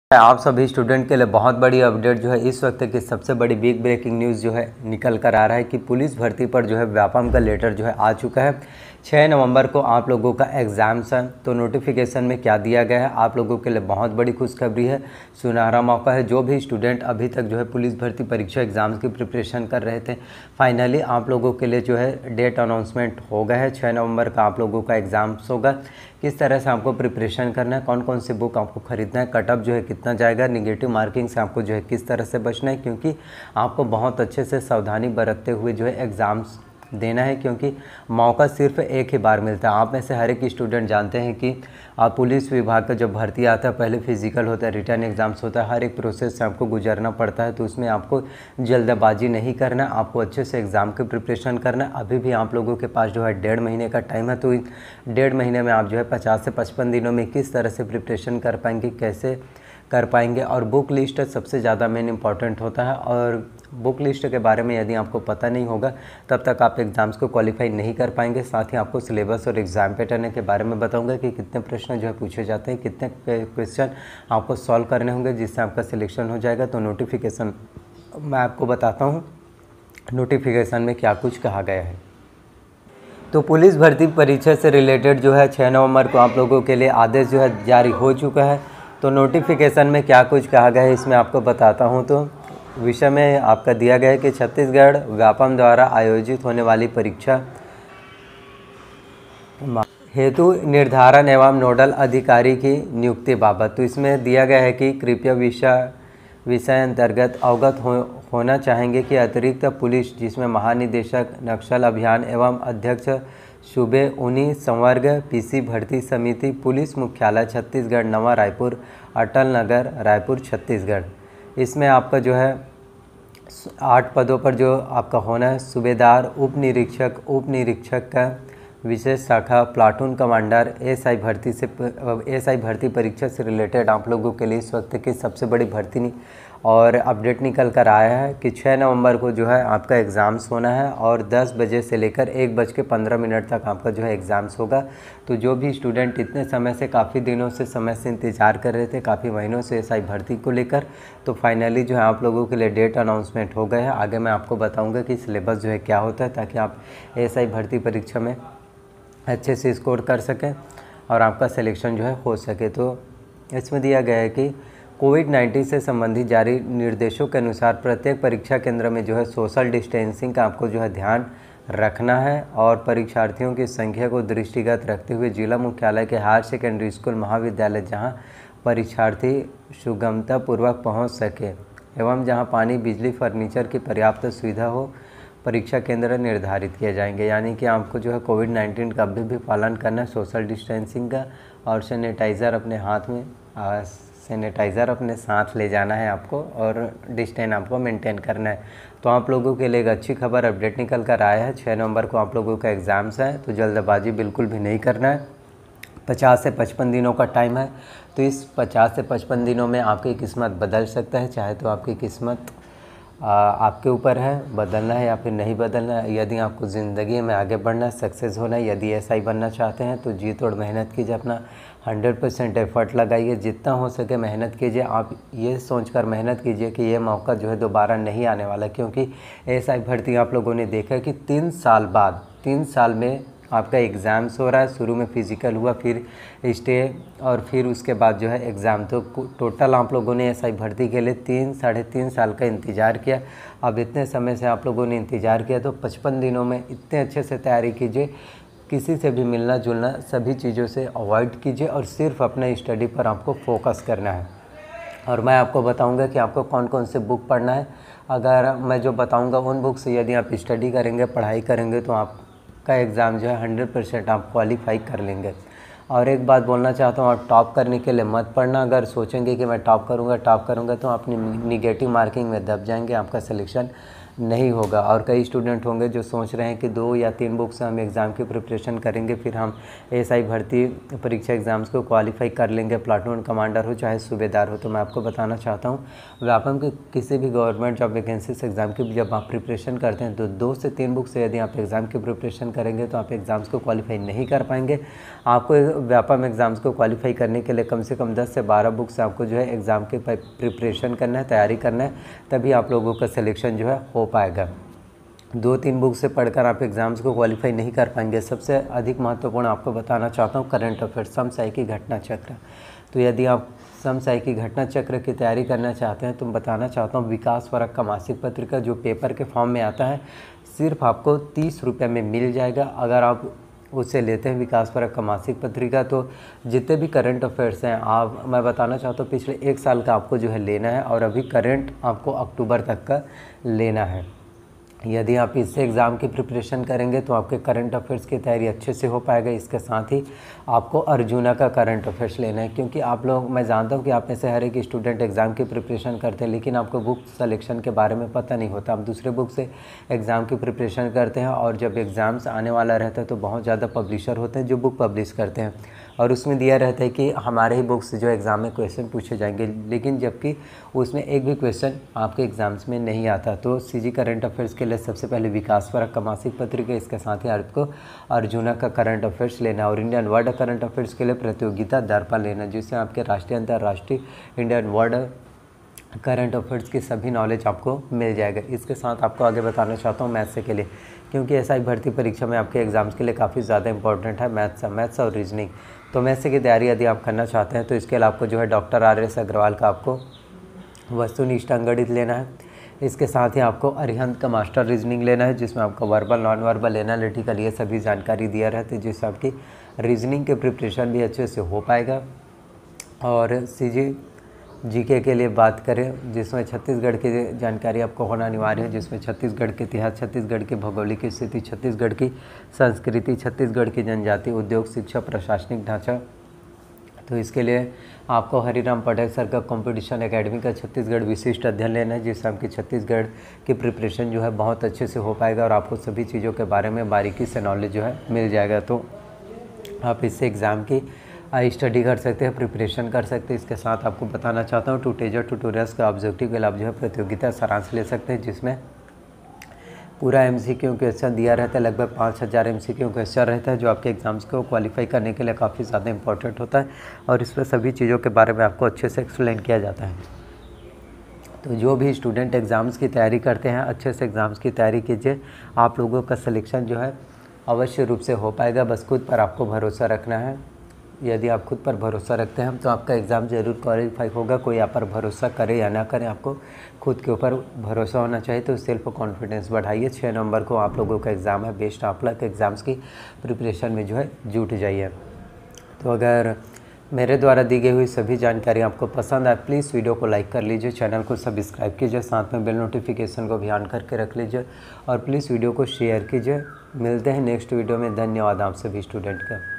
आप सभी स्टूडेंट के लिए बहुत बड़ी अपडेट जो है इस वक्त की सबसे बड़ी बिग ब्रेकिंग न्यूज़ जो है निकल कर आ रहा है कि पुलिस भर्ती पर जो है व्यापम का लेटर जो है आ चुका है। 6 नवंबर को आप लोगों का एग्ज़ाम्स है, तो नोटिफिकेशन में क्या दिया गया है आप लोगों के लिए बहुत बड़ी खुशखबरी है। सुनहरा मौका है। जो भी स्टूडेंट अभी तक जो है पुलिस भर्ती परीक्षा एग्ज़ाम्स की प्रिपरेशन कर रहे थे, फाइनली आप लोगों के लिए जो है डेट अनाउंसमेंट हो गया है। 6 नवंबर का आप लोगों का एग्ज़ाम्स होगा। किस तरह से आपको प्रिपरेशन करना है, कौन कौन सी बुक आपको ख़रीदना है, कटअप जो है कितना जाएगा, निगेटिव मार्किंग से आपको जो है किस तरह से बचना है, क्योंकि आपको बहुत अच्छे से सावधानी बरतते हुए जो है एग्ज़ाम्स देना है, क्योंकि मौका सिर्फ एक ही बार मिलता है। आप में से हर एक स्टूडेंट जानते हैं कि पुलिस विभाग का जब भर्ती आता है पहले फिजिकल होता है, रिटर्न एग्ज़ाम्स होता है, हर एक प्रोसेस से आपको गुजरना पड़ता है। तो उसमें आपको जल्दबाजी नहीं करना, आपको अच्छे से एग्ज़ाम की प्रिपरेशन करना। अभी भी आप लोगों के पास जो है 1.5 महीने का टाइम है, तो 1.5 महीने में आप जो है 50 से 55 दिनों में किस तरह से प्रिपरेशन कर पाएंगे, कैसे कर पाएंगे। और बुक लिस्ट सबसे ज़्यादा मेन इंपॉर्टेंट होता है, और बुक लिस्ट के बारे में यदि आपको पता नहीं होगा तब तक आप एग्ज़ाम्स को क्वालिफाई नहीं कर पाएंगे। साथ ही आपको सिलेबस और एग्ज़ाम पैटर्न के बारे में बताऊंगा कि कितने प्रश्न जो है पूछे जाते हैं, कितने क्वेश्चन आपको सॉल्व करने होंगे जिससे आपका सिलेक्शन हो जाएगा। तो नोटिफिकेशन मैं आपको बताता हूँ नोटिफिकेशन में क्या कुछ कहा गया है। तो पुलिस भर्ती परीक्षा से रिलेटेड जो है 6 नवंबर को आप लोगों के लिए आदेश जो है जारी हो चुका है। तो नोटिफिकेशन में क्या कुछ कहा गया है इसमें आपको बताता हूं। तो विषय में आपका दिया गया है कि छत्तीसगढ़ व्यापम द्वारा आयोजित होने वाली परीक्षा हेतु निर्धारण एवं नोडल अधिकारी की नियुक्ति बाबत। तो इसमें दिया गया है कि कृपया विषय अंतर्गत अवगत होना चाहेंगे कि अतिरिक्त पुलिस जिसमें महानिदेशक नक्सल अभियान एवं अध्यक्ष सूबे 19 संवर्ग पीसी भर्ती समिति पुलिस मुख्यालय छत्तीसगढ़ नवा रायपुर अटल नगर रायपुर छत्तीसगढ़। इसमें आपका जो है 8 पदों पर जो आपका होना है सूबेदार, उप निरीक्षक का विशेष शाखा, प्लाटून कमांडर। एसआई भर्ती परीक्षा से रिलेटेड आप लोगों के लिए इस वक्त की सबसे बड़ी भर्ती और अपडेट निकल कर आया है कि 6 नवंबर को जो है आपका एग्ज़ाम्स होना है, और 10 बजे से लेकर 1:15 तक आपका जो है एग्ज़ाम्स होगा। तो जो भी स्टूडेंट इतने समय से काफ़ी दिनों से इंतज़ार कर रहे थे, काफ़ी महीनों से एसआई भर्ती को लेकर, तो फाइनली जो है आप लोगों के लिए डेट अनाउंसमेंट हो गया है। आगे मैं आपको बताऊँगा कि सिलेबस जो है क्या होता है, ताकि आप एसआई भर्ती परीक्षा में अच्छे से स्कोर कर सकें और आपका सिलेक्शन जो है हो सके। तो इसमें दिया गया है कि कोविड-19 से संबंधित जारी निर्देशों के अनुसार प्रत्येक परीक्षा केंद्र में जो है सोशल डिस्टेंसिंग का आपको जो है ध्यान रखना है, और परीक्षार्थियों की संख्या को दृष्टिगत रखते हुए जिला मुख्यालय के हायर सेकेंडरी स्कूल महाविद्यालय जहां परीक्षार्थी सुगमतापूर्वक पहुंच सके एवं जहां पानी, बिजली, फर्नीचर की पर्याप्त सुविधा हो, परीक्षा केंद्र निर्धारित किए जाएंगे। यानी कि आपको जो है कोविड-19 का अभी भी पालन करना है, सोशल डिस्टेंसिंग का, और सैनिटाइज़र अपने हाथ में सैनिटाइज़र अपने साथ ले जाना है आपको, और डिस्टेंस आपको मेंटेन करना है। तो आप लोगों के लिए एक अच्छी खबर अपडेट निकल कर आया है। 6 नवंबर को आप लोगों का एग्ज़ाम्स है, तो जल्दबाजी बिल्कुल भी नहीं करना है। 50 से 55 दिनों का टाइम है, तो इस 50 से 55 दिनों में आपकी किस्मत बदल सकता है। चाहे तो आपकी किस्मत आपके ऊपर है, बदलना है या फिर नहीं बदलना है। यदि आपको ज़िंदगी में आगे बढ़ना है, सक्सेस होना है, यदि एसआई बनना चाहते हैं, तो जी तोड़ मेहनत कीजिए, अपना 100% एफर्ट लगाइए, जितना हो सके मेहनत कीजिए। आप ये सोचकर मेहनत कीजिए कि ये मौका जो है दोबारा नहीं आने वाला, क्योंकि एसआई भर्ती आप लोगों ने देखा है कि 3 साल बाद, 3 साल में आपका एग्ज़ाम्स हो रहा है। शुरू में फिज़िकल हुआ, फिर स्टे, और फिर उसके बाद जो है एग्ज़ाम। तो टोटल आप लोगों ने एसआई भर्ती के लिए 3-3.5 साल का इंतज़ार किया। अब इतने समय से आप लोगों ने इंतज़ार किया, तो 55 दिनों में इतने अच्छे से तैयारी कीजिए, किसी से भी मिलना जुलना सभी चीज़ों से अवॉइड कीजिए, और सिर्फ अपने स्टडी पर आपको फोकस करना है। और मैं आपको बताऊंगा कि आपको कौन कौन से बुक पढ़ना है। अगर मैं जो बताऊंगा उन बुक से यदि आप स्टडी करेंगे, पढ़ाई करेंगे, तो आपका एग्ज़ाम जो है 100% आप क्वालिफाई कर लेंगे। और एक बात बोलना चाहता हूँ, आप टॉप करने के लिए मत पढ़ना। अगर सोचेंगे कि मैं टॉप करूँगा तो आप अपनी निगेटिव मार्किंग में दब जाएंगे, आपका सिलेक्शन नहीं होगा। और कई स्टूडेंट होंगे जो सोच रहे हैं कि 2 या 3 बुक से हम एग्ज़ाम की प्रिपरेशन करेंगे, फिर हम एएसआई भर्ती परीक्षा एग्ज़ाम्स को क्वालिफाई कर लेंगे, प्लाटून कमांडर हो चाहे सूबेदार हो। तो मैं आपको बताना चाहता हूँ, व्यापम के किसी भी गवर्नमेंट जॉब वैकेंसीज एग्ज़ाम की जब आप प्रिपरेशन करते हैं तो 2 से 3 बुक से यदि आप एग्ज़ाम की प्रिपरेशन करेंगे तो आप एग्ज़ाम्स को क्वालिफाई नहीं कर पाएंगे। आपको व्यापम एग्ज़ाम्स को क्वालिफाई करने के लिए कम से कम 10 से 12 बुक से आपको जो है एग्ज़ाम की प्रिपरेशन करना है, तैयारी करना है, तभी आप लोगों का सिलेक्शन जो है हो पाएगा। 2-3 बुक से पढ़कर आप एग्ज़ाम्स को क्वालिफाई नहीं कर पाएंगे। सबसे अधिक महत्वपूर्ण आपको बताना चाहता हूँ करंट अफेयर्स, समसामयिकी घटना चक्र। तो यदि आप समसामयिकी घटना चक्र की तैयारी करना चाहते हैं तो मैं बताना चाहता हूँ विकास परक का मासिक पत्रिका जो पेपर के फॉर्म में आता है, सिर्फ आपको 30 रुपये में मिल जाएगा। अगर आप उससे लेते हैं विकास परक का मासिक पत्रिका तो जितने भी करंट अफेयर्स हैं मैं बताना चाहता हूँ पिछले 1 साल का आपको जो है लेना है, और अभी करंट आपको अक्टूबर तक का लेना है। यदि आप इससे एग्ज़ाम की प्रिपरेशन करेंगे तो आपके करंट अफेयर्स की तैयारी अच्छे से हो पाएगा। इसके साथ ही आपको अर्जुना का करंट अफेयर्स लेना है, क्योंकि आप लोग, मैं जानता हूं कि आप में से हर एक स्टूडेंट एग्ज़ाम की प्रिपरेशन करते हैं, लेकिन आपको बुक सिलेक्शन के बारे में पता नहीं होता। आप दूसरे बुक से एग्ज़ाम की प्रिपरेशन करते हैं और जब एग्ज़ाम्स आने वाला रहता है तो बहुत ज़्यादा पब्लिशर होते हैं जो बुक पब्लिश करते हैं और उसमें दिया रहता है कि हमारे ही बुक से जो एग्ज़ाम में क्वेश्चन पूछे जाएंगे, लेकिन जबकि उसमें एक भी क्वेश्चन आपके एग्ज़ाम्स में नहीं आता। तो सीजी करंट अफेयर्स के लिए सबसे पहले विकास परक का मासिक पत्रिका, इसके साथ ही आपको अर्जुना का करंट अफेयर्स लेना और इंडियन वर्ल्ड करंट अफेयर्स के लिए प्रतियोगिता दर्पण लेना, जिससे आपके राष्ट्रीय, अंतर्राष्ट्रीय, इंडियन वर्ल्ड करंट अफेयर्स की सभी नॉलेज आपको मिल जाएगा। इसके साथ आपको आगे बताना चाहता हूँ मैथ्स के लिए, क्योंकि एसआई भर्ती परीक्षा में आपके एग्ज़ाम्स के लिए काफ़ी ज़्यादा इंपॉर्टेंट है मैथ्स और रीजनिंग। तो मैथ्स की तैयारी यदि आप करना चाहते हैं तो इसके लिए आपको जो है डॉक्टर RS अग्रवाल का आपको वस्तुनिष्ठ अंकगणित लेना है। इसके साथ ही आपको अरिहंत का मास्टर रीजनिंग लेना है, जिसमें आपको वर्बल, नॉन वर्बल, एनालिटिकल ये सभी जानकारी दिया रहता है, जिससे आपकी रीजनिंग के प्रिपरेशन भी अच्छे से हो पाएगा। और सीजी जीके के लिए बात करें, जिसमें छत्तीसगढ़ की जानकारी आपको होना अनिवार्य है, जिसमें छत्तीसगढ़ के इतिहास, छत्तीसगढ़ की भौगोलिक स्थिति, छत्तीसगढ़ की संस्कृति, छत्तीसगढ़ की जनजाति, उद्योग, शिक्षा, प्रशासनिक ढांचा। तो इसके लिए आपको हरिराम पटेल सर का कंपटीशन एकेडमी का छत्तीसगढ़ विशिष्ट अध्ययन लेना है, जिससे आपकी छत्तीसगढ़ की प्रिपरेशन जो है बहुत अच्छे से हो पाएगा और आपको सभी चीज़ों के बारे में बारीकी से नॉलेज जो है मिल जाएगा। तो आप इससे एग्ज़ाम की स्टडी कर सकते हैं, प्रिपरेशन कर सकते हैं। इसके साथ आपको बताना चाहता हूँ टूटेजर ट्यूटोरियल्स का ऑब्जेक्टिव के लिए आप जो है प्रतियोगिता सारांश ले सकते हैं, जिसमें पूरा MCQ क्वेश्चन दिया रहता है, लगभग 5000 MCQ क्वेश्चन रहता है, जो आपके एग्ज़ाम्स को क्वालिफाई करने के लिए काफ़ी ज़्यादा इंपॉर्टेंट होता है और इसमें सभी चीज़ों के बारे में आपको अच्छे से एक्सप्लेन किया जाता है। तो जो भी स्टूडेंट एग्ज़ाम्स की तैयारी करते हैं, अच्छे से एग्ज़ाम्स की तैयारी कीजिए, आप लोगों का सिलेक्शन जो है अवश्य रूप से हो पाएगा। बस खुद पर आपको भरोसा रखना है। यदि आप खुद पर भरोसा रखते हैं तो आपका एग्ज़ाम ज़रूर क्वालिफाई होगा। कोई आप पर भरोसा करे या ना करे, आपको खुद के ऊपर भरोसा होना चाहिए। तो सेल्फ कॉन्फिडेंस बढ़ाइए। 6 नवंबर को आप लोगों का एग्ज़ाम है। बेस्ट आप लोग एग्ज़ाम्स की प्रिपरेशन में जो है जुट जाइए। तो अगर मेरे द्वारा दी गई हुई सभी जानकारी आपको पसंद आए, प्लीज़ वीडियो को लाइक कर लीजिए, चैनल को सब्सक्राइब कीजिए, साथ में बेल नोटिफिकेशन को भी ऑन करके रख लीजिए और प्लीज़ वीडियो को शेयर कीजिए। मिलते हैं नेक्स्ट वीडियो में। धन्यवाद आप सभी स्टूडेंट का।